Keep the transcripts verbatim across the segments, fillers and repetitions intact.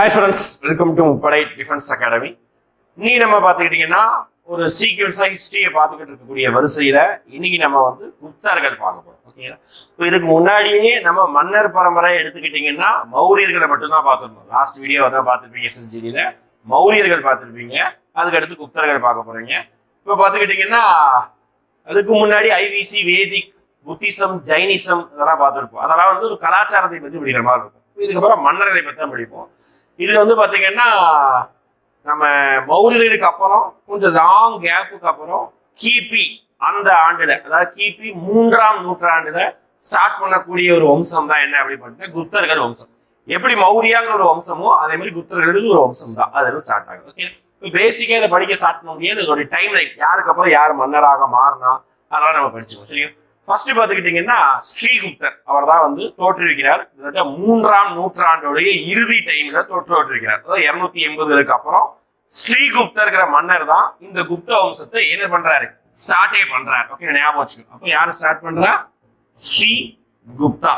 Hi students, welcome to Padai Defense Academy. இன்னைக்கு நம்ம பார்த்துக்கிட்டீங்கன்னா ஒரு சீக்வென்ஸா ஹிஸ்டரியை பார்த்துக்கிட்டு இருக்கக்கூடிய வரிசையில இன்னைக்கு நம்ம வந்து குப்தர்கள் பார்க்க போறோம். ஓகேங்களா? இப்போ இதுக்கு முன்னாடியே நம்ம மன்னர் பரம்பரை எடுத்துக்கிட்டீங்கன்னா மௌரியர்களை மட்டும்தான் பார்த்துருந்தோம். லாஸ்ட் வீடியோ தான் பார்த்துருப்பீங்க எஸ்எஸ்ஜிடியில மௌரியர்கள் பார்த்துருப்பீங்க. அதுக்கு அடுத்து குப்தர்கள் பார்க்க போறீங்க. இப்போ பார்த்துக்கிட்டீங்கன்னா அதுக்கு முன்னாடி ஐவிசி, வேதிக், புத்திசம், ஜைனிசம் இதெல்லாம் பார்த்துருப்போம். அதெல்லாம் வந்து ஒரு கலாச்சாரத்தை பற்றி படிக்கிற மாதிரி இருக்கும். இதுக்கப்புறம் மன்னர்களை பற்றி தான் படிப்போம். இதுல வந்து பாத்தீங்கன்னா நம்ம மௌரியர்களுக்கு அப்புறம் கொஞ்சம் லாங் கேப்புக்கு அப்புறம் கிபி அந்த ஆண்டுல, அதாவது கிபி மூன்றாம் நூற்றாண்டுல ஸ்டார்ட் பண்ணக்கூடிய ஒரு வம்சம் தான் என்ன அப்படி பண்ணிட்டு குப்தர்கள் வம்சம். எப்படி மௌரியாங்கிற ஒரு வம்சமோ அதே மாதிரி குப்தர்களுக்கு ஒரு வம்சம் தான் அது ஸ்டார்ட் ஆகுது. ஓகே, இப்போ பேசிக்கா இதை படிக்க ஸ்டார்ட் பண்ண முடியாது. இதோட டைம் லைன் யாருக்கு அப்புறம் யார் மன்னராக மாறினா அதெல்லாம் நம்ம படிச்சுக்கோம். சரியா? ஃபர்ஸ்ட் பாத்துக்கிட்டீங்கன்னா ஸ்ரீகுப்தர் அவர் தான் வந்து தோற்றுவிக்கிறார். மூன்றாம் நூற்றாண்டுடைய இறுதி டைம்ல தோற்று தோற்றுவிக்கிறார். அதாவது இருநூத்தி எண்பதுக்கு அப்புறம் ஸ்ரீகுப்தர்ங்கிற மன்னர் தான் இந்த குப்த வம்சத்தை என்ன பண்றாரு, ஸ்டார்டே பண்றாரு. ஓகே, ஞாபகம் வச்சுக்கணும். அப்போ யாரு ஸ்டார்ட் பண்றா? ஸ்ரீ குப்தா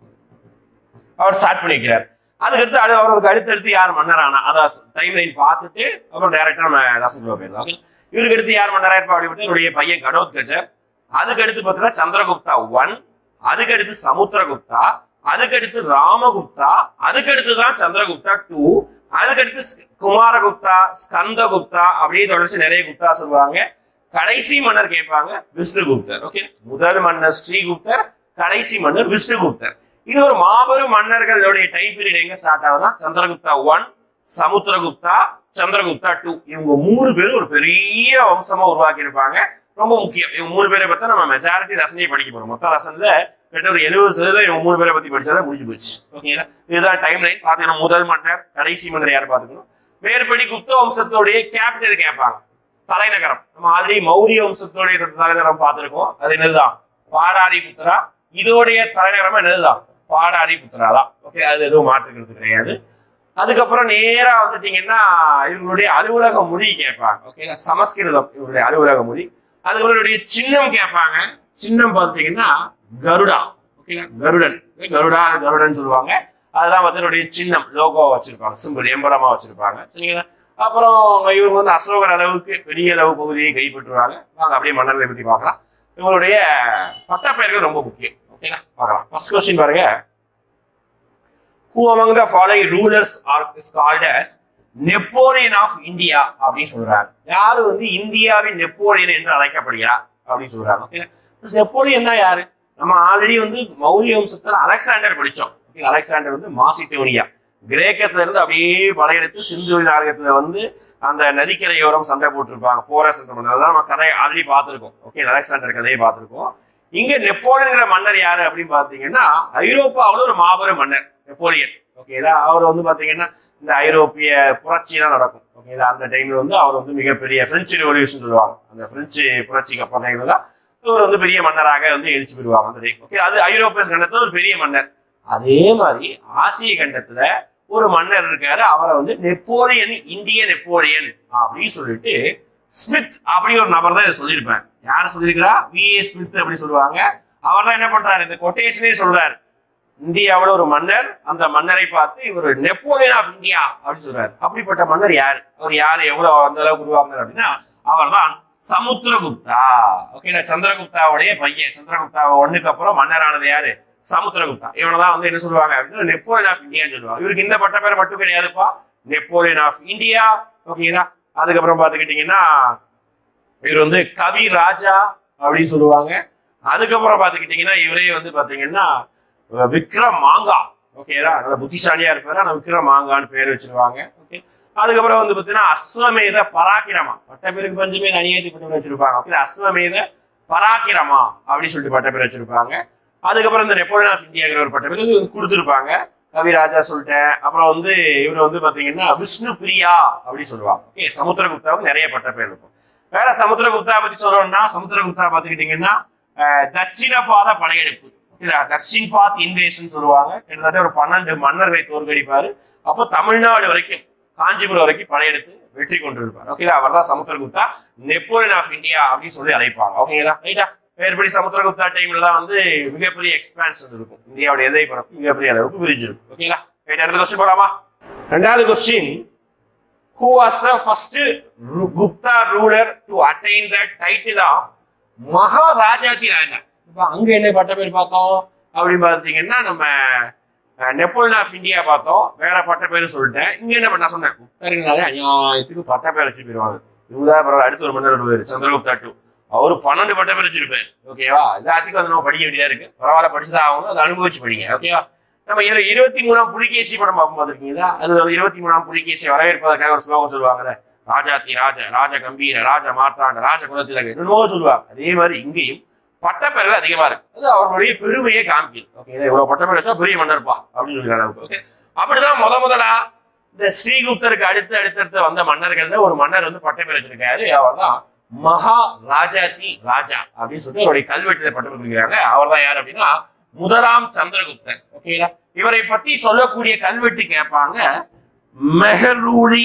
அவர் ஸ்டார்ட் பண்ணிக்கிறார். அதுக்கடுத்து அது அவருக்கு அடுத்தடுத்து யார் மன்னர் ஆனா அதான் டைம் லைன் பார்த்துட்டு அப்புறம் டைரக்டா நம்ம ரசகுல்லா போயிடலாம். ஓகே, இவருக்கு அடுத்து யார் மன்னரா இருப்பா அப்படின்ட்டு இவருடைய பையன் கடோத்கஜர். அதுக்கடுத்து பார்த்தீங்கன்னா சந்திரகுப்தா ஒன், அதுக்கடுத்து சமுத்திரகுப்தா, அதுக்கடுத்து ராமகுப்தா, அதுக்கடுத்து தான் சந்திரகுப்தா டூ, அதுக்கடுத்து குமாரகுப்தா, ஸ்கந்தகுப்தா, அப்படியே தொடர்ச்சி நிறைய குப்தா சொல்லுவாங்க. கடைசி மன்னர் கேட்பாங்க விஷ்ணுகுப்தர். ஓகே, முதல் மன்னர் ஸ்ரீகுப்தர், கடைசி மன்னர் விஷ்ணுகுப்தர். இது ஒரு மாபெரும் மன்னர்களுடைய டைம் பீரியட் எங்க ஸ்டார்ட் ஆகுதுன்னா சந்திரகுப்தா ஒன், சமுத்திரகுப்தா, சந்திரகுப்தா டூ. இவங்க மூணு பேரும் ஒரு பெரிய வம்சமா உருவாக்கி இருப்பாங்க. ரொம்ப முக்கியம். இவங்க மூணு பேரை பத்தி நம்ம மெஜாரிட்டி ரசனையை படிக்க போறோம். மொத்த ரசன்ல கிட்ட ஒரு எழுபது சதவீதம் இவங்க மூணு பேரை பத்தி படிச்சாதான் முடிஞ்சு போச்சு. ஓகேங்களா? இதுதான் டைம் லைன். பாத்தீங்கன்னா முதல் மன்னர், கடைசி மன்னர் யார் பாத்துக்கணும். மேற்படி குப்த வம்சத்தோடைய கேபிட்டல் கேட்பாங்க, தலைநகரம். நம்ம ஆல்ரெடி மௌரிய வம்சத்தோடைய தலைநகரம் பார்த்திருக்கோம். அது என்னதுதான்? பாடாதி புத்திரா. இதோடைய தலைநகரம் என்னதுதான்? பாடாதி புத்திரா தான். ஓகே, அது எதுவும் மாற்றுக்கிறது கிடையாது. அதுக்கப்புறம் நேரா வந்துட்டீங்கன்னா இவங்களுடைய அலுவலக மொழி கேட்பாங்க. ஓகே, சமஸ்கிருதம் இவருடைய அலுவலக மொழி. அதுக்கப்புறம் சின்னம் கேட்பாங்க. சின்னம் பார்த்தீங்கன்னா கருடா. ஓகேங்களா? கருடன், கருடா கருடன் சொல்லுவாங்க. அதுதான் வந்து சின்னம், லோகோ வச்சிருப்பாங்க, சிம்பிள் எம்பரமா வச்சிருப்பாங்க. சரிங்களா? அப்புறம் இவங்க வந்து அசோகர் அளவுக்கு பெரிய அளவு பகுதியை கைப்பற்றுவாங்க. வாங்க அப்படியே மன்னர்களை பத்தி பார்க்கலாம். இவங்களுடைய பட்டப்பெயர்கள் ரொம்ப முக்கியம். ஓகேங்களா? பார்க்கலாம். ஃபர்ஸ்ட் கொஸ்டின் பாருங்க. Who among the following rulers are is called as Napoleon of India அப்படின்னு சொல்றாங்க. யாரு வந்து இந்தியாவின் நெப்போலியன் என்று அழைக்கப்படுகிறார் அப்படின்னு சொல்றாங்க. ஓகே, நெப்போலியன் தான் யாரு? நம்ம ஆல்ரெடி வந்து மௌரிய வம்சத்துல அலெக்சாண்டர் படிச்சோம். அலெக்சாண்டர் வந்து மாசிடோனியா, கிரேக்கத்துல இருந்து அப்படியே படையெடுத்து சிந்து நாகரத்துல வந்து அந்த நதிக்கரையோரம் சண்டை போட்டிருப்பாங்க. போரஸ் அதெல்லாம் நம்ம கதையை ஆல்ரெடி பார்த்திருக்கோம். ஓகே, அலெக்சாண்டர் கதையை பார்த்திருக்கோம். இங்க நெப்போலியன்கிற மன்னர் யாரு அப்படின்னு பாத்தீங்கன்னா ஐரோப்பாவோட ஒரு மாபெரும் மன்னர் நெப்போலியன். ஓகேதா? அவர் வந்து பாத்தீங்கன்னா இந்த ஐரோப்பிய புரட்சி தான் நடக்கும். ஓகேங்களா? அந்த டைம்ல வந்து அவர் வந்து மிகப்பெரிய பிரெஞ்சு ரெவல்யூஷன் சொல்லுவாங்க. அந்த பிரெஞ்சு புரட்சிக்கு அப்புறம் தான் இவர் வந்து பெரிய மன்னராக வந்து எழுச்சி பெறுவாங்க அந்த டைம். ஓகே, அது ஐரோப்பிய கண்டத்துல ஒரு பெரிய மன்னர். அதே மாதிரி ஆசிய கண்டத்துல ஒரு மன்னர் இருக்காரு. அவரை வந்து நெப்போலியன், இந்திய நெப்போலியன் அப்படின்னு சொல்லிட்டு ஸ்மித் அப்படி ஒரு நபர் தான் இதை சொல்லியிருப்பாங்க. யார சொல்லியிருக்கிறா? வி ஏ ஸ்மித் அப்படின்னு சொல்லுவாங்க. அவர் தான் என்ன பண்றாரு, இந்த கொட்டேஷனே சொல்றாரு. இந்தியாவோட ஒரு மன்னர், அந்த மன்னரை பார்த்து இவர் நெப்போலியன் ஆஃப் இந்தியா அப்படின்னு சொல்றாரு. அப்படிப்பட்ட மன்னர் யாரு? அவர் யாரு, எவ்வளவு அந்த அளவுக்கு உருவாக்குறாரு அப்படின்னா அவர் தான் சமுத்திரகுப்தா. ஓகே, சந்திரகுப்தாவுடைய பையன். சந்திரகுப்தா ஒண்ணுக்கு அப்புறம் மன்னரானது யாரு? சமுத்திரகுப்தா. இவனதான் வந்து என்ன சொல்லுவாங்க அப்படின்னா நெப்போலியன் ஆஃப் இந்தியான்னு சொல்லுவாங்க. இவருக்கு இந்த பட்ட பேர் மட்டும் கிடையாதுப்பா, நெப்போலியன் ஆஃப் இந்தியா. ஓகேங்களா? அதுக்கப்புறம் பாத்துக்கிட்டீங்கன்னா இவர் வந்து கவி ராஜா அப்படின்னு சொல்லுவாங்க. அதுக்கப்புறம் பாத்துக்கிட்டீங்கன்னா இவரே வந்து பாத்தீங்கன்னா விக்ரம் மாங்கா. ஓகேடா? நல்ல புத்திசாலியா இருப்பாரு. ஆனா விக்ரம் மாங்கான்னு பேர் வச்சிருவாங்க. ஓகே, அதுக்கப்புறம் வந்து பாத்தீங்கன்னா அஸ்வமேத பராக்கிரமா, பட்ட பேருக்கு பஞ்சமே அநியாயத்துக்கு பட்ட பேர் வச்சிருப்பாங்க. ஓகே, அஸ்வமேத பராக்கிரமா அப்படின்னு சொல்லிட்டு பட்ட பேர் வச்சிருப்பாங்க. அதுக்கப்புறம் இந்த நெப்போலியன் ஆஃப் இந்தியாங்கிற ஒரு பட்ட பேர் இது கொடுத்துருப்பாங்க. கவிராஜா சொல்லிட்டேன். அப்புறம் வந்து இவர் வந்து பாத்தீங்கன்னா விஷ்ணு பிரியா அப்படின்னு சொல்லுவாங்க. ஓகே, சமுத்திரகுப்தாவுக்கு நிறைய பட்ட பேர் இருக்கும். வேற சமுத்திரகுப்தா பத்தி சொல்லணும்னா சமுத்திரகுப்தா பாத்துக்கிட்டீங்கன்னா தட்சிண பாத படையெடுப்பு, தக்ஷின் பாத் இன்வேஷன் சொல்லுவாங்க. கிட்டத்தட்ட ஒரு பன்னெண்டு மன்னர்களை தோற்கடிப்பாரு. அப்போ தமிழ்நாடு வரைக்கும், காஞ்சிபுரம் வரைக்கும் படையெடுத்து வெற்றி கொண்டு இருப்பார். ஓகேங்களா? அவர் தான் சமுத்திரகுப்தா, நெப்போலியன் ஆஃப் இந்தியா அப்படின்னு சொல்லி அழைப்பாங்க. ஓகேங்களா? ரைட்டா? மேற்படி சமுத்திரகுப்தா டைம்ல தான் வந்து மிகப்பெரிய எக்ஸ்பான்ஷன் இருக்கும். இந்தியாவுடைய எதை பரப்பு மிகப்பெரிய அளவுக்கு விரிஞ்சிருக்கும். ஓகேங்களா? ரைட், அடுத்த கொஸ்டின் போலாமா? ரெண்டாவது question, who was the first Gupta ruler to attain the title of மகாராஜாதி ராஜா? இப்ப அங்க என்ன பட்ட பேர் பார்த்தோம் அப்படின்னு பாத்தீங்கன்னா நம்ம நெப்போலியன் ஆஃப் இந்தியா பார்த்தோம், வேற பட்ட பேரு சொல்லிட்டேன். இங்க என்ன பண்ண சொன்னேன், குப்தர்னாலே அநியாயத்துக்கு பட்ட பேர் வச்சு போயிருவாங்க. இவங்கதான் பரவாயில்ல, அடுத்து ஒரு மன்னர் வருவாரு சந்திரகுப்தா டூ, அவரு பன்னெண்டு பட்ட பேர் வச்சிருப்பாரு. ஓகேவா, எல்லாத்துக்கும் வந்து நம்ம படிக்க வேண்டியதா இருக்கு, பரவாயில்ல படிச்சுதான் ஆகணும், அதை அனுபவிச்சு படிங்க. ஓகேவா, நம்ம இருபத்தி மூணாம் புலிகேசி படம் பார்க்கும் பார்த்துருக்கீங்களா? அது இருபத்தி மூணாம் புலிகேசி வரவேற்பதற்காக ஒரு ஸ்லோகம் சொல்லுவாங்கல்ல, ராஜாத்தி ராஜ ராஜ கம்பீர ராஜ மார்த்தாண்ட ராஜ குலத்திலக என்னவோ சொல்லுவாங்க. அதே மாதிரி இங்கேயும் பட்டப்பேர்கள் அதிகமா இருக்கு, அது அவர்களுடைய பெருமையை காமிக்குது. ஓகே, இவ்வளவு பட்டப்பேர் வச்சா பெரிய மன்னர்ப்பா அப்படின்னு சொல்லிக்கிற அளவுக்கு. ஓகே, அப்படிதான் முத முதலா இந்த ஸ்ரீகுப்தருக்கு அடுத்து அடுத்தடுத்து வந்த மன்னர்கள் ஒரு மன்னர் வந்து பட்டப்பேர் வச்சிருக்காரு, அவர் தான் மகா ராஜாதி ராஜா அப்படின்னு சொல்லிட்டு அவருடைய கல்வெட்டுல பட்டப்பேர் கொடுக்கிறாங்க. அவர் தான் யார் அப்படின்னா முதலாம் சந்திரகுப்தர். ஓகேங்களா, இவரை பத்தி சொல்லக்கூடிய கல்வெட்டு கேட்பாங்க மெஹரூலி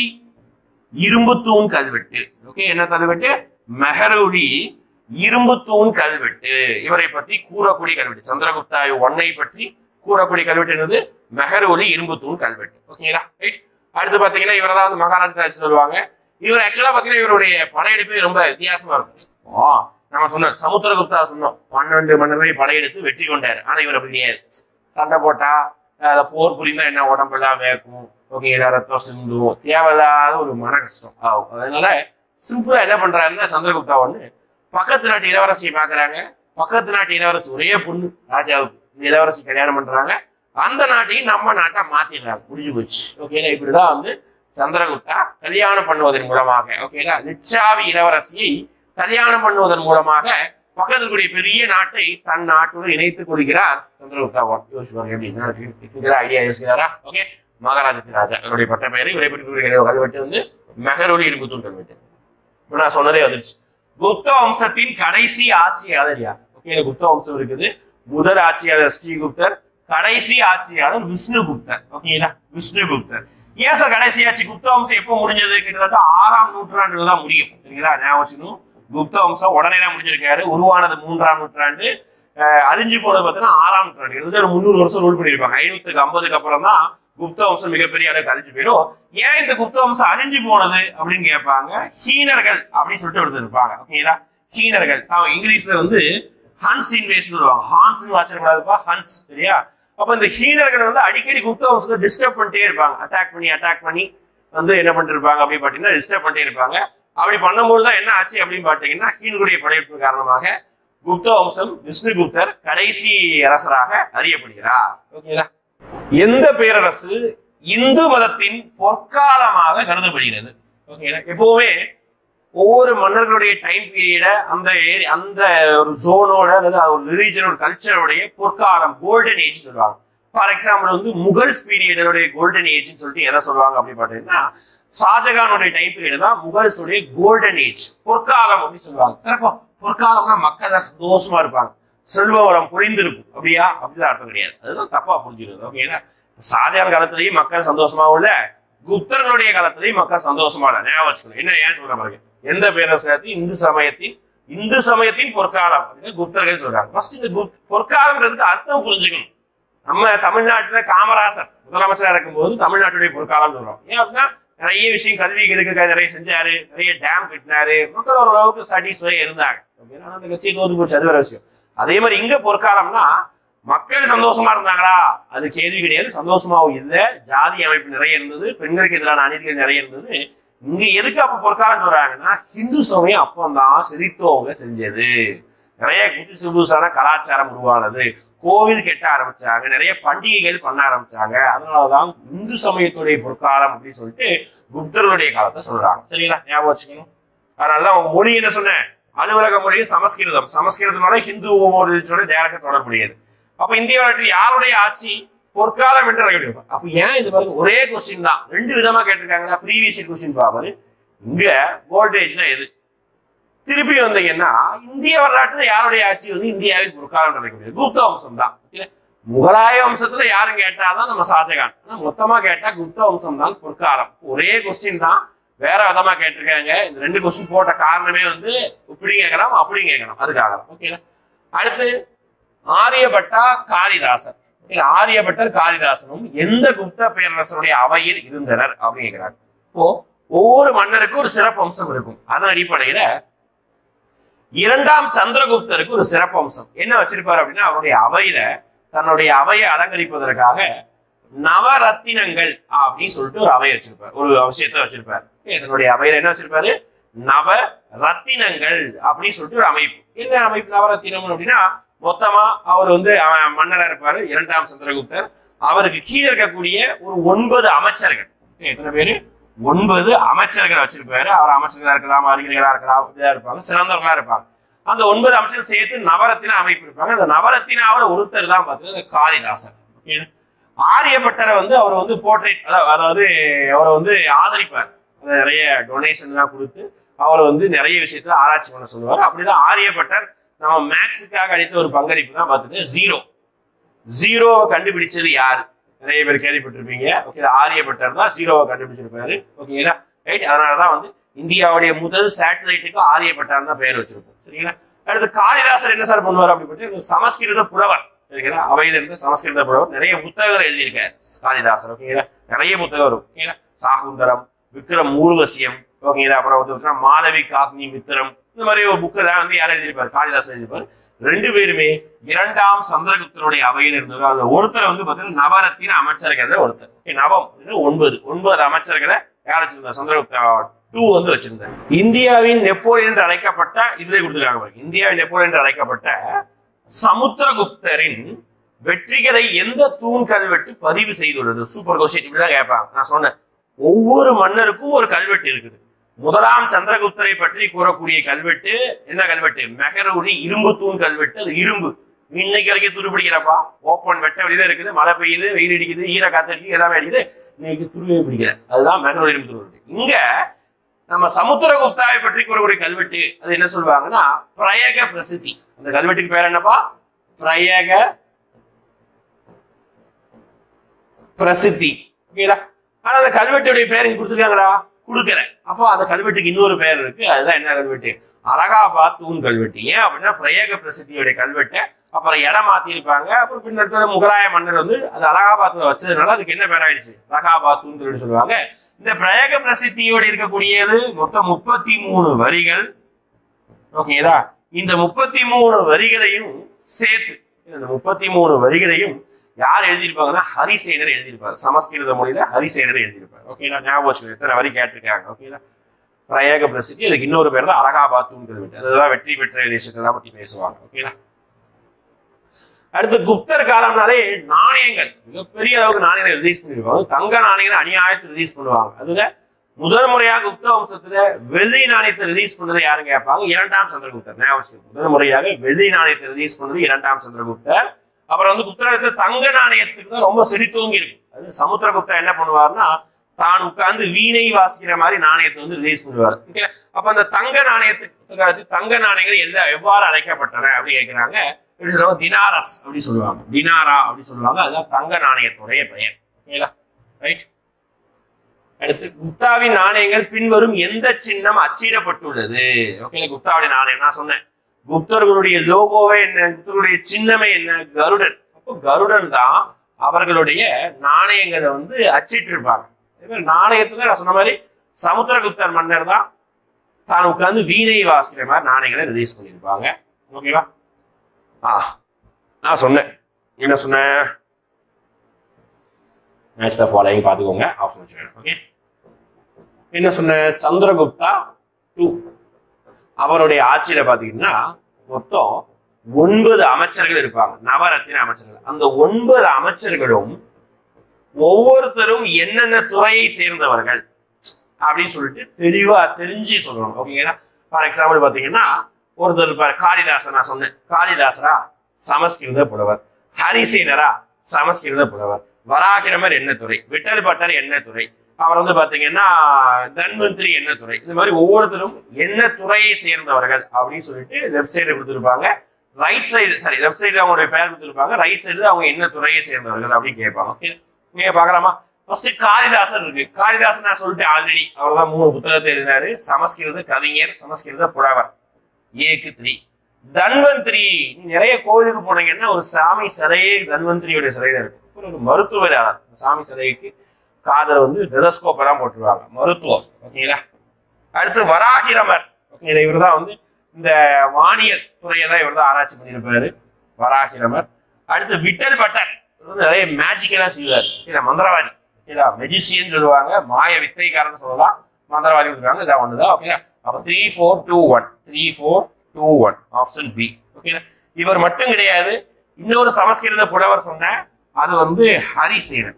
இரும்பு தூண் கல்வெட்டு. ஓகே, என்ன கல்வெட்டு? மெஹரூலி இரும்பு தூண் கல்வெட்டு. இவரை பத்தி கூறக்கூடிய கல்வெட்டு, சந்திரகுப்தா ஒன்னை பற்றி கூறக்கூடிய கல்வெட்டு என்னது? மெஹரூலி இரும்பு தூண் கல்வெட்டு. ஓகேங்களா, ரைட். அடுத்து பாத்தீங்கன்னா இவரை தான் வந்து மகாராஜா சொல்லுவாங்க. இவர் ஆக்சுவலா பாத்தீங்கன்னா இவருடைய படையெடுப்பு ரொம்ப வித்தியாசமா இருக்கும். நம்ம சொன்னோம் சமுத்திரகுப்தா சொன்னோம் பன்னெண்டு மன்னரை படையெடுத்து வெற்றி கொண்டாரு. ஆனா இவர் அப்படி கிடையாது, சண்டை போட்டா போர் புரிந்தா என்ன உடம்பெல்லாம் வேக்கும், ஓகேங்களா, ரத்தம் சிந்தும், தேவையில்லாத ஒரு மன கஷ்டம் ஆகும். அதனால சிம்பிளா என்ன பண்றாருன்னா சந்திரகுப்தா ஒண்ணு பக்கத்து நாட்டு இளவரசியை பாக்குறாங்க. பக்கத்து நாட்டு இளவரசி ஒரே பொண்ணு ராஜாவுக்கு, இளவரசி கல்யாணம் பண்றாங்க. அந்த நாட்டையும் நம்ம நாட்டை மாத்திடுறாங்க, முடிஞ்சு போச்சு. ஓகேங்களா, இப்படிதான் வந்து சந்திரகுப்தா கல்யாணம் பண்ணுவதன் மூலமாக, ஓகேங்களா, லிச்சாவி இளவரசியை கல்யாணம் பண்ணுவதன் மூலமாக பக்கத்துக்குரிய பெரிய நாட்டை தன் நாட்டுடன் இணைத்துக் கொள்கிறார் சந்திரகுப்தா. யோசிப்பாங்க எப்படின்னா ஐடியா யோசிக்கிறாரா? ஓகே, மகாராஜா ராஜா இவருடைய பட்ட பெயரை இவரை பற்றி கல்வெட்டு வந்து மெஹரூலி இரும்பு தூண் கல்வெட்டு. நான் சொன்னதே வந்துருச்சு. குப்த வம்சத்தின் கடைசி ஆட்சியாளர் யார்? ஓகே, குப்த வம்சம் இருக்குது, முதல் ஆட்சியாளர் ஸ்ரீகுப்தர், கடைசி ஆட்சியாளர் விஷ்ணுகுப்தர். ஓகேங்களா, விஷ்ணுகுப்தர். ஏன் சார் கடைசி ஆட்சி? குப்த வம்சம் எப்போ முடிஞ்சது? கிட்டத்தட்ட ஆறாம் நூற்றாண்டுல தான் முடியும். சரிங்களா, ஞாபகம். குப்த வம்சம் உடனே தான் முடிஞ்சிருக்காரு, உருவானது மூன்றாம் நூற்றாண்டு, அழிஞ்சு போனது பார்த்தீங்கன்னா ஆறாம் நூற்றாண்டு. இது ஒரு முந்நூறு வருஷம் ரூல் பண்ணிருப்பாங்க. ஐநூத்துக்கு ஐம்பதுக்கு அப்புறம் தான் குப்த வம்சம் மிகப்பெரிய அளவுக்கு அழிஞ்சு போயிடும். ஏன் இந்த குப்த வம்சம் அழிஞ்சு போனது அப்படின்னு கேட்பாங்க. ஹீனர்கள் அப்படின்னு சொல்லிட்டு ஒருத்தர் இருப்பாங்க. ஓகேங்களா, ஹீனர்கள் இங்கிலீஷ்ல வந்து ஹன்ஸ் இன்வேஷன் சொல்லுவாங்க. ஹான்ஸ் வச்சிருக்கூடாதுப்பா, ஹன்ஸ். சரியா, அப்ப இந்த ஹீனர்கள் வந்து அடிக்கடி குப்த வம்சத்தை டிஸ்டர்ப் பண்ணிட்டே இருப்பாங்க. அட்டாக் பண்ணி அட்டாக் பண்ணி வந்து என்ன பண்ணிட்டு இருப்பாங்க அப்படின்னு பாத்தீங்கன்னா டிஸ்டர்ப் பண்ணிட்டே இருப்பாங்க. அப்படி பண்ணும்போதுதான் என்ன ஆச்சு அப்படின்னு பாத்தீங்கன்னா ஹீன்களுடைய படையெடுப்பு காரணமாக குப்த வம்சம் விஷ்ணுகுப்தர் கடைசி அரசராக அறியப்படுகிறார். ஓகேங்களா, எந்த பேரரசு இந்து மதத்தின் பொற்காலமாக கருதப்படுகிறது? ஓகேங்களா, எப்பவுமே ஒவ்வொரு மன்னர்களுடைய டைம் பீரியட அந்த அந்த ஒரு ஜோனோட அதாவது ஒரு ரிலீஜனோட கல்ச்சரோடைய பொற்காலம் கோல்டன் ஏஜ் சொல்லுவாங்க. ஃபார் எக்ஸாம்பிள் வந்து முகல்ஸ் பீரியடோடைய கோல்டன் ஏஜ் சொல்லிட்டு எதை சொல்லுவாங்க அப்படின்னு பாத்தீங்கன்னா ஷாஜகானுடைய டைம் பீரியட் தான் முகல்ஸுடைய கோல்டன் ஏஜ், பொற்காலம் அப்படின்னு சொல்லுவாங்க. சிறப்பா பொற்காலம்னா மக்கள் சந்தோஷமா இருப்பாங்க, செல்வ வளம் புரிந்திருக்கும். அப்படியா? அப்படிதான் அர்த்தம் கிடையாது, அதுதான் தப்பா புரிஞ்சுக்கிறது. ஓகேங்களா, ஷாஜகான் காலத்திலேயும் மக்கள் சந்தோஷமாவும் இல்ல, குப்தர்களுடைய காலத்திலேயும் மக்கள் சந்தோஷமா இல்ல. ஞாபகம் வச்சுக்கணும். என்ன ஏன் சொல்ற மாதிரி எந்த பேரரசு இந்து சமயத்தின் இந்து சமயத்தின் பொற்காலம் குப்தர்கள் சொல்றாங்க. ஃபர்ஸ்ட் இந்த குப் பொற்காலம்ன்றதுக்கு அர்த்தம் புரிஞ்சுக்கணும். நம்ம தமிழ்நாட்டுல காமராசர் முதலமைச்சரா இருக்கும்போது தமிழ்நாட்டுடைய பொற்காலம் சொல்றோம். ஏன் அப்படின்னா நிறைய விஷயம் கல்வி எதுக்கு நிறைய செஞ்சாரு, நிறைய டேம் கட்டினாரு, மக்கள் ஓரளவுக்கு சாட்டிஸ்ஃபை இருந்தாங்க. அந்த கட்சி தோது போச்சு, அது வேற விஷயம். அதே மாதிரி இங்க பொற்காலம்னா மக்கள் சந்தோஷமா இருந்தாங்களா? அது கேள்வி கிடையாது. சந்தோஷமாவும் இல்லை, ஜாதி அமைப்பு நிறைய இருந்தது, பெண்களுக்கு எதிரான அநீதிகள் நிறைய இருந்தது. இங்க எதுக்கு அப்ப பொற்காலம் சொல்றாங்கன்னா ஹிந்து சமயம் அப்பந்தான் செழித்தவங்க செஞ்சது, நிறைய புதுசு புதுசான கலாச்சாரம் உருவானது, கோவில் கெட்ட ஆரம்பிச்சாங்க, நிறைய பண்டிகைகள் பண்ண ஆரம்பிச்சாங்க. அதனாலதான் இந்து சமயத்துடைய பொற்காலம் அப்படின்னு சொல்லிட்டு குப்தர்களுடைய காலத்தை சொல்றாங்க. சரிங்களா, ஞாபகம் வச்சுக்கணும். அதனாலதான் அவங்க மொழி என்ன சொன்னேன், அலுவலக மொழி சமஸ்கிருதம். சமஸ்கிருதனால ஹிந்து மொழியோட டேரக்டா தொடர்புடையது. அப்ப இந்தியாவில் யாருடைய ஆட்சி பொற்காலம் என்று அழைக்கப்படுது. அப்ப ஏன் இது பாருங்க ஒரே கொஸ்டின் தான், ரெண்டு விதமா கேட்டிருக்காங்க. ப்ரீவியஸ் கொஸ்டின் பாப்பாரு, இங்க வோல்டேஜ்னா எது, திருப்பி வந்தீங்கன்னா இந்திய வரலாற்றுல யாருடைய ஆட்சி வந்து இந்தியாவில் பொற்காலம் அழைக்கப்படுது? குப்த வம்சம் தான். முகலாய வம்சத்துல யாரும் கேட்டாதான் நம்ம ஷாஜகான், மொத்தமா கேட்டா குப்த வம்சம் தான் பொற்காலம். ஒரே கொஸ்டின் தான், வேற விதமா கேட்டிருக்காங்க. இந்த ரெண்டு கொஸ்டின் போட்ட காரணமே வந்து இப்படி கேட்கலாம் அப்படி கேட்கலாம், அதுக்காக. ஓகேங்களா, அடுத்து ஆரியபட்டா காளிதாசர். ஆரியபட்டர் காளிதாசனும் எந்த குப்த பேரரசனுடைய அவையில் இருந்தனர் அப்படின்னு கேட்கிறாங்க. இப்போ ஒவ்வொரு மன்னருக்கும் ஒரு சிறப்பு அம்சம் இருக்கும். அதன் அடிப்படையில இரண்டாம் சந்திரகுப்தருக்கு ஒரு சிறப்பு அம்சம் என்ன வச்சிருப்பாரு அப்படின்னா, அவருடைய அவையில தன்னுடைய அவையை அலங்கரிப்பதற்காக நவரத்தினங்கள் அப்படின்னு சொல்லிட்டு ஒரு அவை வச்சிருப்பார், ஒரு விஷயத்த வச்சிருப்பார். தன்னுடைய அவையில என்ன வச்சிருப்பாரு, நவ ரத்தினங்கள் அப்படின்னு சொல்லிட்டு ஒரு அமைப்பு. எந்த அமைப்பு நவரத்தினம் அப்படின்னா, மொத்தமா அவர் வந்து மன்னரா இருப்பாரு இரண்டாம் சந்திரகுப்தர். அவருக்கு கீழே இருக்கக்கூடிய ஒரு ஒன்பது அமைச்சர்கள், எத்தனை பேரு, ஒன்பது அமைச்சர்கள் வச்சிருப்பாரு. அவர் அமைச்சர்களா இருக்கலாம், அறிஞர்களா இருக்கலாம், இப்படிதான் இருப்பாங்க, சிறந்தவர்களா இருப்பாங்க. அந்த ஒன்பது அமைச்சர்கள் சேர்த்து நவரத்தின அமைப்பு இருப்பாங்க. அந்த நவரத்தினாவோட ஒருத்தர் தான் பார்த்தீங்கன்னா காளிதாசன். ஆரியபட்டரை வந்து அவர் வந்து போர்ட்ரேட், அதாவது அவரை வந்து ஆதரிப்பார், நிறைய டொனேஷன் எல்லாம் கொடுத்து அவரை வந்து நிறைய விஷயத்துல ஆராய்ச்சி பண்ண சொல்லுவார். அப்படிதான் ஆரியபட்டர் நம்ம மேக்ஸுக்காக அளித்த ஒரு பங்களிப்பு தான் பார்த்துட்டு ஜீரோ. ஜீரோவை கண்டுபிடிச்சது யாரு, நிறைய பேர் கேள்விப்பட்டிருப்பீங்க. ஓகே, ஆரியபட்டர் தான் ஜீரோவை கண்டுபிடிச்சிருப்பாரு. ஓகேங்களா, ரைட். அதனாலதான் வந்து இந்தியாவுடைய முதல் சேட்டலைட்டுக்கு ஆரியபட்டர் தான் பெயர் வச்சிருக்கோம். சரிங்களா. அடுத்து காளிதாசர் என்ன சார் பண்ணுவார் அப்படின்னு, சமஸ்கிருத புலவர். சரிங்களா, அவையில இருந்து சமஸ்கிருத புலவர், நிறைய புத்தகங்கள் எழுதியிருக்காரு காளிதாசர். ஓகேங்களா, நிறைய புத்தகம் வரும். ஓகேங்களா, சாகுந்தரம், விக்ரம் ஊர்வசியம், ஓகேங்களா, அப்புறம் வந்து மாதவி காக்னி மித்திரம், இந்த மாதிரி ஒரு புக்கு தான் வந்து யார் எழுதியிருப்பாரு, காளிதாசன் எழுதியிருப்பாரு. ரெண்டு பேருமே இரண்டாம் சந்திரகுப்தனுடைய அவையில் இருந்தவர். அந்த ஒருத்தர் வந்து பாத்தீங்கன்னா நவரத்தின அமைச்சர்கள் ஒருத்தர். நவம் ஒன்பது ஒன்பது அமைச்சர்களை யார் வச்சிருந்தார், சந்திரகுப்தா டூ வந்து வச்சிருந்தார். இந்தியாவின் நெப்போலியன் என்று அழைக்கப்பட்ட, இதுல கொடுத்துருக்காங்க, இந்தியாவின் நெப்போலியன் என்று அழைக்கப்பட்ட சமுத்திரகுப்தரின் வெற்றிகளை எந்த தூண் கல்வெட்டு பதிவு செய்துள்ளது? Super question. இப்படிதான் கேட்பாங்க. நான் சொன்னேன், ஒவ்வொரு மன்னருக்கும் ஒரு கல்வெட்டு இருக்குது. முதலாம் சந்திரகுப்தரை பற்றி கூறக்கூடிய கல்வெட்டு என்ன கல்வெட்டு, மெஹரூரி இரும்பு தூண் கல்வெட்டு. அது இரும்பு, இன்னைக்கு வரைக்கும் துருப்பிடிக்கிறப்பா. ஓப்பன் வெட்ட வெளியில இருக்குது, மழை பெய்யுது, வெயில் அடிக்குது, ஈர காத்து அடிக்குது, எல்லாமே அடிக்குது, இன்னைக்கு துருவே பிடிக்கல. அதுதான் மெஹரூரி இரும்பு தூண். இங்க நம்ம சமுத்திரகுப்தாவை பற்றி கூறக்கூடிய கல்வெட்டு அது என்ன சொல்லுவாங்கன்னா பிரயக பிரசித்தி. அந்த கல்வெட்டுக்கு பேர் என்னப்பா, பிரயக பிரசித்தி. ஓகேடா. ஆனா அந்த கல்வெட்டுடைய பேர் இங்க கொடுத்துருக்காங்களா, கொடுக்கல. அப்போ அந்த கல்வெட்டுக்கு இன்னொரு பேர் இருக்கு. அதுதான் என்ன கல்வெட்டு, அலகாபாத் தூண் கல்வெட்டு. ஏன் அப்படின்னா பிரயக பிரசித்தியுடைய கல்வெட்டை அப்புறம் இடம் மாத்தி இருப்பாங்க. அப்புறம் பின்னாடி முகலாய மன்னர் வந்து அது அலகாபாத்ல வச்சதுனால அதுக்கு என்ன பேர் ஆயிடுச்சு, அலகாபாத் தூண் கல்வெட்டு சொல்லுவாங்க. இந்த பிரயக பிரசித்தியோடு இருக்கக்கூடியது மொத்தம் முப்பத்தி மூணு வரிகள். ஓகேதா. இந்த முப்பத்தி மூணு வரிகளையும் சேர்த்து, இந்த முப்பத்தி மூணு வரிகளையும் யார் எழுதியிருப்பாங்கன்னா ஹரிசேனர் எழுதியிருப்பாரு. சமஸ்கிருத மொழியில ஹரிசேனர் எழுதியிருப்பாரு. ஓகேங்களா, ஞாபகம் வச்சுக்கோங்க, எத்தனை வரி கேட்டிருக்காங்க. ஓகேங்களா, பிரயக பிரசித்தி. அதுக்கு இன்னொரு பேர் தான் அலகாபாத் தூண் கல்வெட்டு. அதுதான் வெற்றி பெற்ற தேசத்தை பத்தி பேசுவாங்க. ஓகேங்களா. அடுத்து குப்தர் காலம்னாலே நாணயங்கள், மிகப்பெரிய அளவுக்கு நாணயங்கள் ரிலீஸ் பண்ணிருப்பாங்க. தங்க நாணயங்கள் அநியாயத்தை ரிலீஸ் பண்ணுவாங்க. அதுல முதல் முறையாக குப்த வம்சத்துல வெள்ளி நாணயத்தை ரிலீஸ் பண்ணது யாரும் கேட்பாங்க, இரண்டாம் சந்திரகுப்தர். முதல் முறையாக வெள்ளி நாணயத்தை ரிலீஸ் பண்ணது இரண்டாம் சந்திரகுப்தர். அப்புறம் வந்து குப்தரத்துல தங்க நாணயத்துக்கு தான் ரொம்ப செழித்தோங்கி இருக்கு. அது சமுத்திரகுப்தர் என்ன பண்ணுவாருன்னா, தான் உட்கார்ந்து வீணை வாசிக்கிற மாதிரி நாணயத்தை வந்து ரிலீஸ் பண்ணுவார். அப்ப அந்த தங்க நாணயத்துக்கு தங்க நாணயங்கள் எந்த எவ்வாறு அழைக்கப்பட்டன அப்படின்னு கேட்கிறாங்க. தினாரஸ் அப்படின்னு சொல்லுவாங்க, தினாரா அப்படின்னு சொல்லுவாங்க. அதுதான் தங்க நாணயத்துடைய பெயர். ரைட். அடுத்து குப்தாவின் நாணயங்கள் பின்வரும் எந்த சின்னம் அச்சிடப்பட்டுள்ளது? ஓகே, குப்தாவுடைய நாணயம் நான் சொன்னேன், குப்தர்களுடைய லோகோவே என்ன, குப்தருடைய சின்னமே என்ன, கருடன். அப்போ கருடன் தான் அவர்களுடைய நாணயங்களை வந்து அச்சிட்டு இருப்பாங்க. நாணயத்துல நான் சொன்ன மாதிரி சமுத்திரகுப்தர் மன்னர் தான் தான் உட்கார்ந்து வீணை வாசிக்கிற மாதிரி நாணயங்களை ரிலீஸ் பண்ணியிருப்பாங்க. ஓகேவா. ஆ நான் சொன்னேன், என்ன சொன்னேன், மேட்ச் த ஃபாலோயிங் பார்த்துக்கோங்க, ஆஃப் வச்சுக்கோங்க. ஓகே, என்ன சொன்னேன், சந்திரகுப்தா டூ அவருடைய ஆட்சியில பாத்தீங்கன்னா மொத்தம் ஒன்பது அமைச்சர்கள் இருப்பாங்க, நவரத்தின அமைச்சர்கள். அந்த ஒன்பது அமைச்சர்களும் ஒவ்வொருத்தரும் என்னென்ன துறையை சேர்ந்தவர்கள் அப்படின்னு சொல்லிட்டு தெளிவா தெரிஞ்சு சொல்லணும். ஓகேங்களா. ஃபார் எக்ஸாம்பிள் பாத்தீங்கன்னா ஒருத்தர் இருப்பார் காளிதாசன். நான் சொன்னேன், காளிதாசரா சமஸ்கிருத புலவர், ஹரிசேனரா சமஸ்கிருத புலவர், வராகிரமர் என்ன துறை, விட்டல் பட்டர் என்ன துறை, அவர் வந்து பாத்தீங்கன்னா தன்வந்திரி என்ன துறை. இந்த மாதிரி ஒவ்வொருத்தரும் என்ன துறையை சேர்ந்தவர்கள் அப்படின்னு சொல்லிட்டு லெப்ட் சைடு கொடுத்துருப்பாங்க. Right side sorry left side அவங்களுடைய பெயர் கொடுத்துருப்பாங்க, ரைட் சைடு அவங்க என்ன துறையை சேர்ந்தவர்கள் அப்படின்னு கேட்பாங்க. ஓகே, நீங்க பாக்கலாமா. ஃபர்ஸ்ட் காளிதாசன் இருக்கு. காளிதாசன் நான் சொல்லிட்டு ஆல்ரெடி அவர் தான் மூணு புத்தகத்தை எழுதினாரு. சமஸ்கிருத கவிஞர், சமஸ்கிருத புலவர், ஏக்கு த்ரீ. தன்வந்திரி, நிறைய கோவிலுக்கு போனீங்கன்னா ஒரு சாமி சிலையே தன்வந்திரியோட சிலையில இருக்கும். ஒரு மருத்துவர் சாமி சிலைக்கு காதல வந்து டெலஸ்கோப் எல்லாம் போட்டுருவாங்க, மருத்துவம். ஓகேங்களா. அடுத்து வராகிரமர். ஓகே, இவர் தான் வந்து இந்த வானியல் துறையை தான் இவர் தான் ஆராய்ச்சி பண்ணியிருப்பாரு, வராகிரமர். அடுத்து விட்டல் பட்டர், நிறைய மேஜிக் எல்லாம் செய்வார், மந்திரவாதி, மெஜிஷியன் சொல்லுவாங்க, மாய வித்தைக்காரன் சொல்லலாம், மந்திரவாதி சொல்லுவாங்க. இதான் ஒண்ணுதான். ஓகே, அப்ப three four two one three four two one option B. Okay, இவர் மட்டும் கிடையாது, இன்னொரு சமஸ்கிருத புலவர் சொன்ன, அது வந்து ஹரிசேனர்.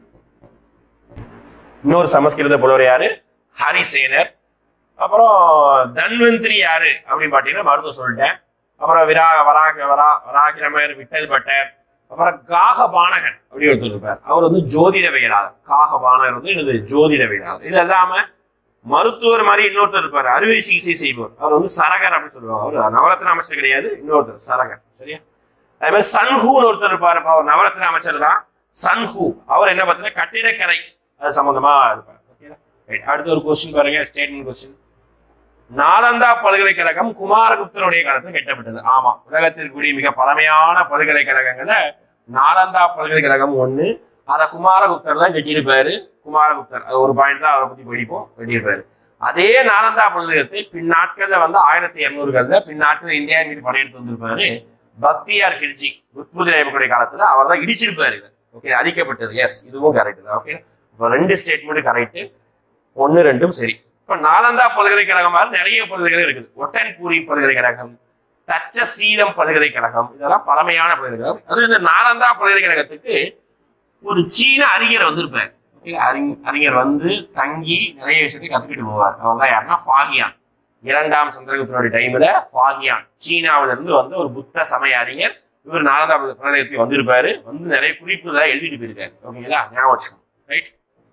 இன்னொரு சமஸ்கிருத புலவர் யாரு? ஹரிசேனர். அப்புறம் தன்வந்திரி யாரு அப்படின்னு பாத்தீங்கன்னா மருத்துவம் சொல்லிட்டேன். அப்புறம் விரா வராக வரா வராகிரமர், விட்டல் பட்டர். அப்புறம் காகபானகர் அப்படி ஒருத்தர் இருப்பார், அவர் வந்து ஜோதிடவியலாளர். காகபானகர் வந்து என்னது ஜோதிடவியலாளர். இது இல்லாம மருத்துவர் மாதிரி இன்னொருத்தர் இருப்பாரு, அறுவை சிகிச்சை செய்வோர், அவர் வந்து சரகர் அப்படின்னு சொல்லுவாங்க. அவர் நவரத்ன அமைச்சர் கிடையாது, இன்னொருத்தர் சரகர். சரியா. அதே மாதிரி சன்ஹூன்னு ஒருத்தர் இருப்பாரு, அவர் நவரத்ன அமைச்சர் தான், சன்ஹூ. அவர் என்ன பார்த்தீங்கன்னா கட்டிடக்கலை அது சம்பந்தமா இருப்பார். அடுத்த ஒரு கொஸ்டின் பாருங்க, ஸ்டேட்மெண்ட் கொஸ்டின். நாலந்தா பல்கலைக்கழகம் குமாரகுப்தனுடைய காலத்தில் கட்டப்பட்டது. ஆமா, உலகத்திற்குரிய மிக பழமையான பல்கலைக்கழகங்கள நாலந்தா பல்கலைக்கழகம் ஒண்ணு. அத குமாரகுப்தர் தான் கட்டியிருப்பாரு. குமாரகுப்தர் ஒரு பாயிண்ட் தான் அவரை பத்தி படிப்போம், கட்டியிருப்பாரு. அதே நாலந்தா பல்கலைக்கழகத்தை பின் நாட்கள்ல வந்து ஆயிரத்தி இருநூறுகள்ல பின் நாட்கள் இந்தியா மீது படையெடுத்து வந்திருப்பாரு பக்தியார் கில்ஜி. உட்புதிய காலத்துல அவர் தான் இடிச்சிருப்பாரு. ஓகே, அழிக்கப்பட்டது. எஸ், இதுவும் கரெக்ட் தான். ஓகே, இப்போ ரெண்டு ஸ்டேட்மெண்ட் கரெக்ட், ஒன்னு ரெண்டும் சரி. இப்ப நாலந்தா பல்கலைக்கழகம் நிறைய பல்கலைக்கழகம் இருக்குது. ஒட்டன்பூரி பல்கலைக்கழகம், தட்சசீலம் பல்கலைக்கழகம், இதெல்லாம் பழமையான பல்கலைக்கழகம். அது இந்த நாலந்தா பல்கலைக்கழகத்துக்கு ஒரு சீன அறிஞர் வந்திருப்பார். அறிஞர் வந்து தங்கி நிறைய விஷயத்தை கத்துக்கிட்டு போவார். அவங்க தான் யாருன்னா ஃபாகியான். இரண்டாம் சந்திரகுப்தனுடைய டைம்ல ஃபாகியான் சீனாவில இருந்து வந்து ஒரு புத்த சமய அறிஞர். இவர் நாலந்தா பல்கலைக்கழகத்துக்கு வந்திருப்பாரு, வந்து நிறைய குறிப்புகளை எழுதிட்டு போயிருக்காரு. ஓகேங்களா, ஞாபகம் வச்சுக்கணும். ரைட்.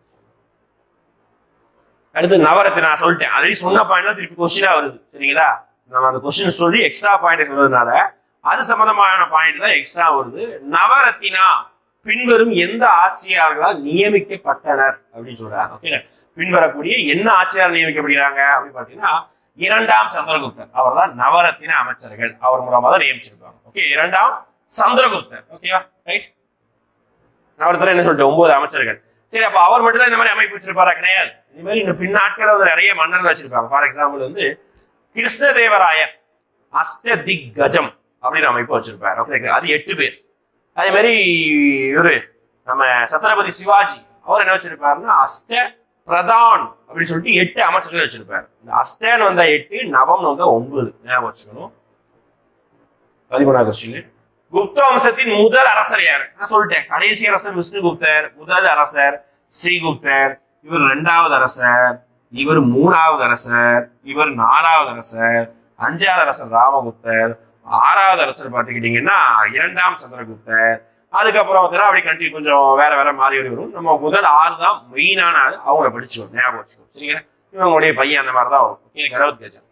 அடுத்து நவரத்தின, நான் சொல்லிட்டேன் ஆல்ரெடி சொன்ன பாயிண்ட் திருப்பி கொஸ்டினா வருது. சரிங்களா, நம்ம அந்த கொஸ்டின் சொல்லி எக்ஸ்ட்ரா பாயிண்ட் சொல்றதுனால அது சம்பந்தமான பாயிண்ட் தான் எக்ஸ்ட்ரா வருது. நவரத்தினா பின்வரும் எந்த ஆட்சியாளர்களால் நியமிக்கப்பட்டனர் அப்படின்னு சொல்றாங்க. ஓகே, பின்வரக்கூடிய என்ன ஆட்சியாளர் நியமிக்கப்படுகிறாங்க அப்படின்னு பாத்தீங்கன்னா இரண்டாம் சந்திரகுப்தர். அவர் தான் நவரத்தின அமைச்சர்கள், அவர் மூலமா தான் நியமிச்சிருக்காங்க. ஓகே, இரண்டாம் சந்திரகுப்தர். ஓகேவா, ரைட். நவரத்தின என்ன சொல்லிட்டு ஒன்பது அமைச்சர்கள். சரி, அப்ப அவர் மட்டும் தான் இந்த மாதிரி அமைப்பு வச்சிருப்பாரா? கிடையாது. இது மாதிரி இந்த பின்னாட்கள் வந்து நிறைய மன்னர்கள் வச்சிருப்பாங்க. ஃபார் எக்ஸாம்பிள் வந்து கிருஷ்ணதேவராயர் அஷ்ட திக் கஜம் அப்படின்னு அமைப்பு வச்சிருப்பாரு. ஓகே, அது எட்டு பேர். அதே மாதிரி இவரு நம்ம சத்ரபதி சிவாஜி அவர் என்ன வச்சிருப்பாருன்னா அஷ்ட பிரதான் அப்படின்னு சொல்லிட்டு எட்டு அமைச்சர்கள் வச்சிருப்பாரு. இந்த அஷ்டன்னு வந்தா எட்டு, நவம்னு வந்தா ஒன்பது. ஞாபகம் வச்சுக்கணும். பதிமூணாவது கொஸ்டின். குப்த வம்சத்தின் முதல் அரசர் யாரு? நான் சொல்லிட்டேன், கடைசி அரசர் விஷ்ணுகுப்தர், முதல் அரசர் ஸ்ரீகுப்தர், இவர் இரண்டாவது அரசர், இவர் மூணாவது அரசர், இவர் நாலாவது அரசர், அஞ்சாவது அரசர் ராமகுப்தர், ஆறாவது அரசர் பார்த்துக்கிட்டீங்கன்னா இரண்டாம் சந்திரகுப்தர். அதுக்கப்புறம் அப்படி கண்டி கொஞ்சம் வேற வேற மாறி வரும். நம்ம முதல் ஆறு தான் மெயினான ஆள், அவங்கள படிச்சுக்கணும், ஞாபகம் வச்சுக்கணும். சரிங்களா, இவங்களுடைய பையன் அந்த மாதிரிதான் வரும். ஓகே, கடவுத்கஜன்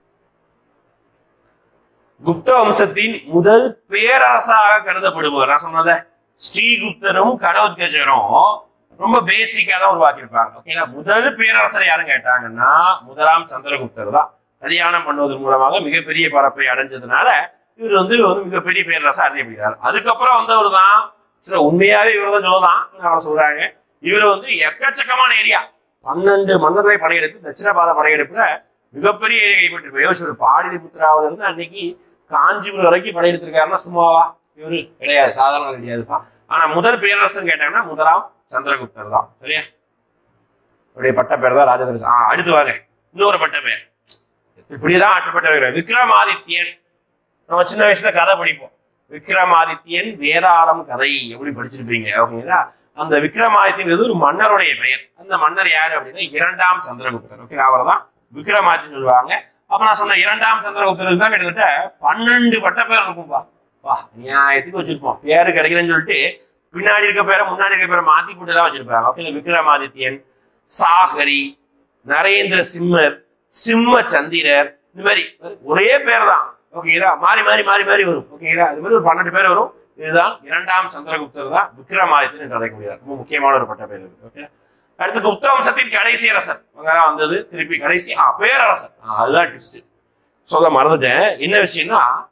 குப்த வம்சத்தின் முதல் பேரரசாக கருதப்படுபவர். நான் சொன்னத ஸ்ரீகுப்தரும் கடவுத்கஜரும் ரொம்ப பேசிக்கா தான் உருவாக்கியிருப்பாங்க. ஓகேங்களா, முதல் பேரரசர் யாருன்னு கேட்டாங்கன்னா முதலாம் சந்திரகுப்தர் தான். கல்யாணம் பண்ணுவதன் மூலமாக மிகப்பெரிய பரப்பை அடைஞ்சதுனால இவர் வந்து மிகப்பெரிய பேரரசா அறியப்படுகிறார். அதுக்கப்புறம் வந்தவர் தான் உண்மையாவே இவர் தான் சொல்லலாம் அவரை சொல்றாங்க. இவர் வந்து எக்கச்சக்கமான ஏரியா பன்னெண்டு மன்னர்களை படையெடுத்து தட்சிணபாத படையெடுப்புல மிகப்பெரிய ஏரியா கைப்பற்றி ஒரு பாடிதி புத்திராவில இருந்து அன்னைக்கு காஞ்சிபுரம் வரைக்கும் படையெடுத்திருக்காருன்னா சும்மாவா? இவரு கிடையாது, சாதாரண கிடையாதுப்பா. ஆனா முதல் பேரரசன் கேட்டாங்கன்னா முதலாம் சந்திரகுப்தர் தான். சரியா, அவருடைய பட்ட பேர் தான் ராஜேந்திர. ஆஹ் அடுத்து வாங்க, இன்னொரு பட்ட பேர் இப்படிதான் ஆட்டப்பட்ட விக்ரமாதித்யன். நம்ம சின்ன வயசுல கதை படிப்போம், விக்ரமாதித்யன் வேதாளம் கதை எப்படி படிச்சிருப்பீங்க. ஓகேங்களா, அந்த விக்ரமாதித்யன் ஒரு மன்னருடைய பெயர். அந்த மன்னர் யாரு அப்படின்னா இரண்டாம் சந்திரகுப்தர். ஓகே, அவர் தான் விக்ரமாதித்யன் சொல்லுவாங்க. அப்ப நான் சொன்ன இரண்டாம் சந்திரகுப்தருக்கு தான் கிட்டத்தட்ட பன்னெண்டு பட்ட பேர் இருக்கும்பா. வா, நியாயத்துக்கு வச்சிருப்போம். பேரு கிடைக்கலன்னு சொல்லிட்டு பின்னாடி இருக்க பேரை முன்னாடி இருக்க பேரை மாத்தி போட்டு தான் வச்சிருப்பாங்க. ஓகே, விக்ரமாதித்யன், சாகரி, நரேந்திர சிம்மர், சிம்ம சந்திரர், இந்த மாதிரி ஒரே பேர் தான். ஓகேங்களா, மாறி மாறி மாறி மாறி வரும். ஓகேங்களா, இது மாதிரி ஒரு பன்னெண்டு பேர் வரும். இதுதான் இரண்டாம் சந்திரகுப்தர் தான் விக்ரமாதித்யன் என்று அழைக்க முடியாது. ரொம்ப முக்கியமான ஒரு பட்ட பேர் இருக்கு. ஓகே, அடுத்து குப்த வம்சத்தின் கடைசி அரசர் அங்கதான் வந்தது. திருப்பி கடைசி பேரரசர். அதுதான் ட்விஸ்ட், சொல்ல மறந்துட்டேன். என்ன விஷயம்னா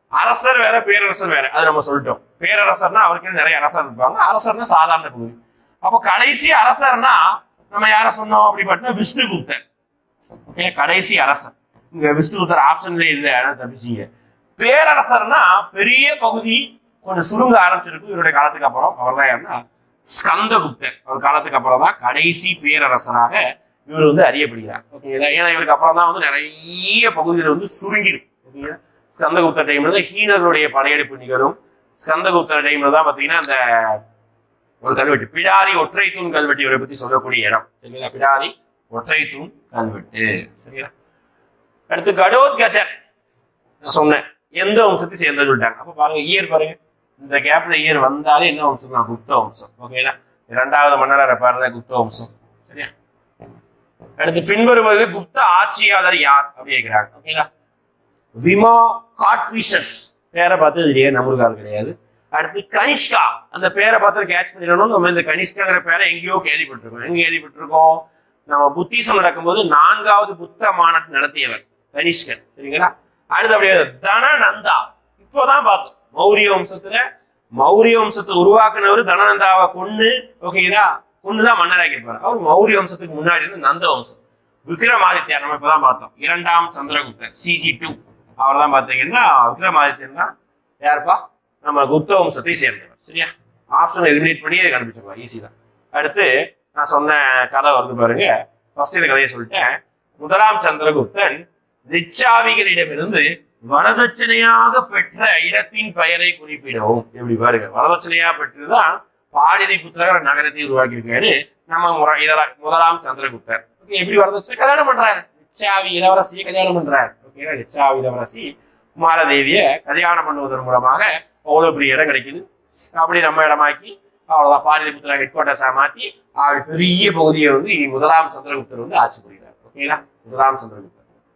அரசர் வேற பேரரசர் வேற, அது நம்ம சொல்லிட்டோம். பேரரசர்னா அவருக்கு நிறைய அரசர் இருப்பாங்க, அரசர்னா சாதாரண பகுதி. அப்போ கடைசி அரசர்னா நம்ம யார சொன்னோம் அப்படி பார்த்தா விஷ்ணுகுப்தர். ஓகே, கடைசி அரசர். இங்க விஷ்ணுகுப்தர் ஆப்ஷன்ல இல்லை, தப்பிச்சிங்க. பேரரசர்னா பெரிய பகுதி கொஞ்சம் சுருங்க ஆரம்பிச்சிருக்கு இவருடைய காலத்துக்கு அப்புறம். அவர் தான் யாருன்னா ஸ்கந்தகுப்தர். அவர் காலத்துக்கு அப்புறம் தான் கடைசி பேரரசராக இவர் வந்து அறியப்படுகிறார். ஓகேங்களா, ஏன்னா இவருக்கு அப்புறம் தான் வந்து நிறைய பகுதிகள் வந்து சுருங்கிடும். ஓகேங்களா, ஸ்கந்தகுப்தர் டைம்ல தான் ஹீனர்களுடைய படையெடுப்பு நிகழும். ஸ்கந்தகுப்தர் டைம்ல தான் பாத்தீங்கன்னா அந்த ஒரு கல்வெட்டு பிடாரி ஒற்றை தூண் கல்வெட்டு இவரை பத்தி சொல்லக்கூடிய இடம். சரிங்களா, பிடாரி ஒற்றை தூண் கல்வெட்டு. சரிங்களா, அடுத்து கடோத்கஜர் நான் சொன்னேன் எந்த வம்சத்தை சேர்ந்து சொல்லிட்டாங்க. அப்ப பாருங்க இயர் பாருங்க, இந்த கேப்ல இயர் வந்தாலே என்ன வம்சம் தான், குப்த வம்சம். ஓகேங்களா, இரண்டாவது மன்னராக பாருங்க குப்த வம்சம். சரியா, அடுத்து பின்வருவது குப்த ஆட்சியாளர் யார் அப்படி கேட்கிறாங்க. ஓகேங்களா, விமா காட்விஷஸ் பேரை பார்த்து இல்லையே நம்மளுக்கு அது கிடையாது. அடுத்து கனிஷ்கா, அந்த பேரை பார்த்து கேட்ச் பண்ணிடணும். நம்ம இந்த கனிஷ்காங்கிற பேரை எங்கேயோ கேள்விப்பட்டிருக்கோம். எங்க கேள்விப்பட்டிருக்கோம், நம்ம புத்திசம் நடக்கும்போது நான்காவது புத்த மாநாட்டு நடத்தியவர் கனிஷ்கர். சரிங்களா, அடுத்து அப்படியே தனநந்தா, இப்போதான் பார்த்தோம் மௌரிய வம்சத்துல மௌரிய வம்சத்தை உருவாக்குனவர் தனநந்தாவை கொண்டு. ஓகேங்களா, கொண்டுதான் மன்னராகி இருப்பார். அவர் மௌரிய வம்சத்துக்கு முன்னாடி இருந்து நந்த வம்சம். விக்ரமாதித்யர் நம்ம இப்பதான் பார்த்தோம், இரண்டாம் சந்திரகுப்தர் சிஜி டூ. அவர் தான் பாத்தீங்கன்னா விக்ரமாதித்யன் தான் யாருப்பா, நம்ம குப்த வம்சத்தை சேர்ந்தவர். சரியா, ஆப்ஷன் எலிமினேட் பண்ணி அதை கண்டுபிடிச்சிருக்கலாம், ஈஸி தான். அடுத்து நான் சொன்ன கதை வருது பாருங்க. ஃபர்ஸ்ட் இந்த கதையை சொல்லிட்டேன். முதலாம் சந்திரகுப்தன் ரிச்சாவிகளிடமிருந்து வரதட்சணையாக பெற்ற இடத்தின் பெயரை குறிப்பிடவும். எப்படி பாருங்க, வரதட்சணையாக பெற்றுதான் பாடிதி புத்திரர் நகரத்தை உருவாக்கி இருக்காரு நம்ம முறை இதெல்லாம் முதலாம் சந்திரகுப்தர். எப்படி வரதட்சணை கல்யாணம் பண்றாரு, ரிச்சாவி இளவரசியை கல்யாணம் பண்றாரு. ஓகேங்களா, ரிச்சாவி இளவரசி குமாரதேவியை கல்யாணம் பண்ணுவதன் மூலமாக அவ்வளவு பெரிய இடம் கிடைக்குது. அப்படி நம்ம இடமாக்கி அவ்வளவுதான் பாரதி புத்திர ஹெட் குவார்டர்ஸா மாத்தி பெரிய பகுதியை வந்து முதலாம் சந்திரகுப்தர் வந்து ஆட்சி புரிகிறார். ஓகேங்களா, முதலாம் சந்திரகுப்தர்.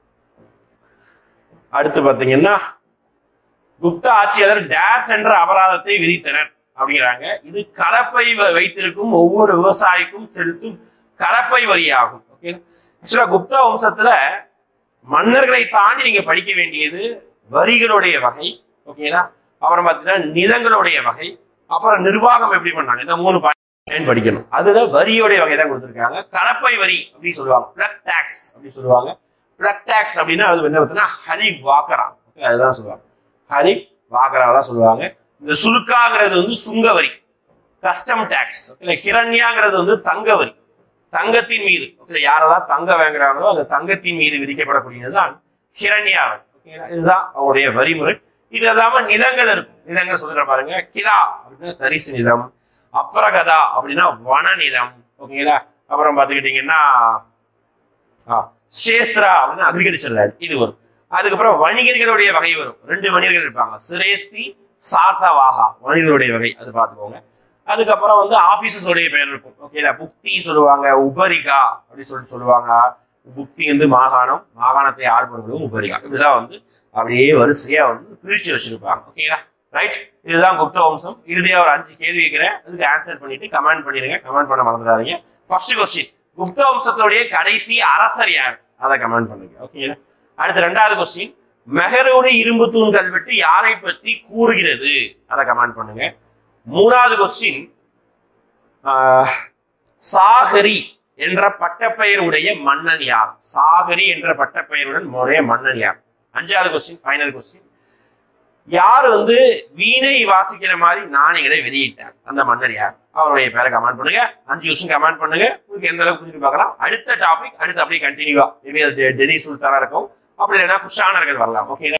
அடுத்து பாத்தீங்கன்னா குப்த ஆட்சியாளர் டேஸ் என்ற அபராதத்தை விதித்தனர் அப்படிங்கிறாங்க. இது கலப்பை வைத்திருக்கும் ஒவ்வொரு விவசாயிக்கும் செலுத்தும் கலப்பை வரியாகும். ஓகே, ஆக்சுவலா குப்த வம்சத்துல மன்னர்களை தாண்டி நீங்க படிக்க வேண்டியது வரிகளுடைய வகை. ஓகேங்களா, அப்புறம் பாத்தீங்கன்னா நிலங்களுடைய வகை, அப்புறம் நிர்வாகம் எப்படி பண்ணாங்க, இந்த மூணு பாயிண்ட் படிக்கணும். அதுதான் வரியோடைய வகை தான் கொடுத்துருக்காங்க. கலப்பை வரி அப்படின்னு சொல்லுவாங்க, பிளக் டாக்ஸ் அப்படின்னு சொல்லுவாங்க. பிளக் டாக்ஸ் அப்படின்னா அது என்ன பார்த்தீங்கன்னா ஹரி வாக்கரா, அதுதான் சொல்லுவாங்க, ஹரி வாக்கரா தான் சொல்லுவாங்க. இந்த சுலுக்காங்கிறது வந்து சுங்க வரி, கஸ்டம் டாக்ஸ். ஹிரண்யாங்கிறது வந்து தங்க வரி, தங்கத்தின் மீது யாரெல்லாம் தங்க வாங்குறாங்களோ அந்த தங்கத்தின் மீது விதிக்கப்படக்கூடியதுதான் ஹிரண்யா வரி. இதுதான் அவருடைய வரிமுறை. இது இல்லாம நிலங்கள் இருக்கும், நிலங்கள் சொல்ற பாருங்க, கிலா அப்படின்னா தரிசு நிலம், அப்ரகதா அப்படின்னா வன நிலம். ஓகேங்களா, அப்புறம் பாத்துக்கிட்டீங்கன்னா சேஸ்திரா அப்படின்னா அக்ரிகல்ச்சர் லேண்ட் இது வரும். அதுக்கப்புறம் வணிகர்களுடைய வகை வரும், ரெண்டு வணிகர்கள் இருப்பாங்க, சிரேஸ்தி சார்த்தவாகா வணிகர்களுடைய வகை, அது பார்த்துக்கோங்க. அதுக்கப்புறம் வந்து ஆபீசஸ் உடைய பெயர் இருக்கும். ஓகேங்களா, புக்தி சொல்லுவாங்க, உபரிகா அப்படின்னு சொல்லிட்டு சொல்லுவாங்க. புக்தி வந்து மாகாணம், மாகாணத்தை ஆள்படுவதும் உபரிகா. இதுதான் வந்து அப்படியே வரிசையா வந்து பிரிச்சு வச்சிருப்பாங்க. ஓகேங்களா, ரைட். இதுதான் குப்த வம்சம். இறுதியா ஒரு அஞ்சு கேள்வி கேட்கிறேன், அதுக்கு ஆன்சர் பண்ணிட்டு கமெண்ட் பண்ணிடுங்க. கமெண்ட் பண்ண மறந்துடாதீங்க. ஃபர்ஸ்ட் கொஸ்டின், குப்த வம்சத்துடைய கடைசி அரசர் யார், அதை கமெண்ட் பண்ணுங்க. ஓகேங்களா, அடுத்து ரெண்டாவது கொஸ்டின், மெஹரூடு இரும்பு தூண் கல்வெட்டு யாரை பற்றி கூறுகிறது, அதை கமெண்ட் பண்ணுங்க. மூணாவது கொஸ்டின், சாகரி என்ற பட்டப்பெயர் உடைய மன்னன் யார், சாகரி என்ற பட்டப்பெயருடன் உடைய மன்னன் யார். அஞ்சாவது கொஸ்டின், ஃபைனல் கொஸ்டின், யார் வந்து வீணை வாசிக்கிற மாதிரி நாணயங்களை வெளியிட்டார், அந்த மன்னர் யார், அவருடைய பேரை கமெண்ட் பண்ணுங்க. அஞ்சு கொஸ்டின் கமெண்ட் பண்ணுங்க. உங்களுக்கு எந்த அளவுக்கு புரிஞ்சு பார்க்கலாம். அடுத்த டாபிக் அடுத்து அப்படியே கண்டினியூவா டெல்லி சுல்தானா இருக்கும், அப்படி இல்லைன்னா குஷானர்கள் வரலாம். ஓகே.